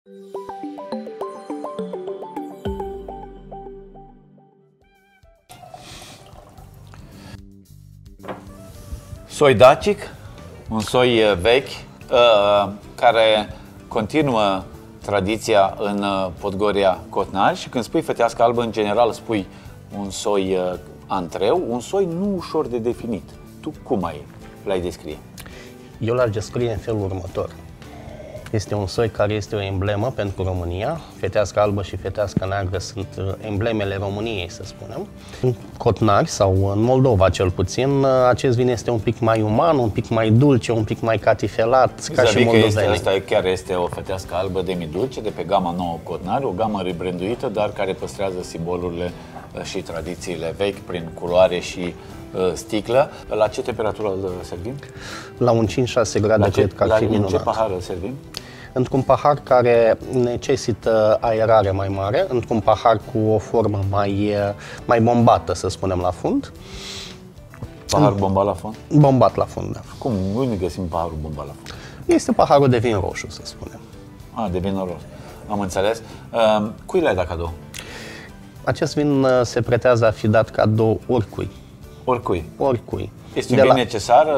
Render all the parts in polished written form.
Soi dacic, un soi vechi, care continuă tradiția în Podgoria Cotnari și când spui fetească albă, în general spui un soi antreu, un soi nu ușor de definit. Tu cum l-ai descrie? Eu l-aș descrie în felul următor. Este un soi care este o emblemă pentru România. Fetească albă și fetească neagră sunt emblemele României, să spunem. În Cotnari, sau în Moldova cel puțin, acest vin este un pic mai uman, un pic mai dulce, un pic mai catifelat, ca și moldovenii. Asta chiar este o fetească albă demi-dulce de pe gama nouă Cotnari, o gamă rebranduită, dar care păstrează simbolurile și tradițiile vechi prin culoare și sticlă. La ce temperatură îl servim? La un 5-6 grade, cred că ar fi minunat. La ce pahar îl servim? Într-un pahar care necesită aerare mai mare, într-un pahar cu o formă mai bombată, să spunem, la fund. Pahar bombat la fund? Bombat la fund, da. Cum? Unde găsim paharul bombat la fund? Este paharul de vin roșu, să spunem. De vin roșu. Am înțeles. Cui l-ai dat cadou? Acest vin se pretează a fi dat cadou oricui. Oricui? Oricui. Este un vin necesar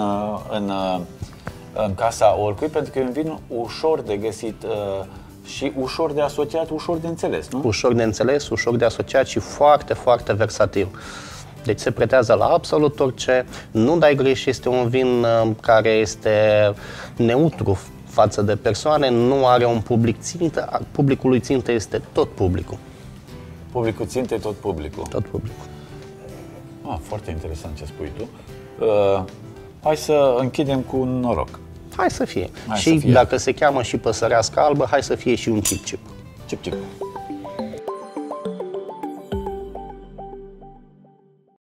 în casa oricui, pentru că e un vin ușor de găsit și ușor de asociat, ușor de înțeles, nu? Ușor de înțeles, ușor de asociat și foarte, foarte versatil. Deci se pretează la absolut orice. Nu dai greș, este un vin care este neutru față de persoane, nu are un public țintă, publicul lui țintă este tot publicul. Publicul țintă e tot publicul? Tot publicul. Foarte interesant ce spui tu. Hai să închidem cu un noroc. Hai să fie. Și dacă se cheamă și păsărească albă, hai să fie și un cip-cip. Cip-cip.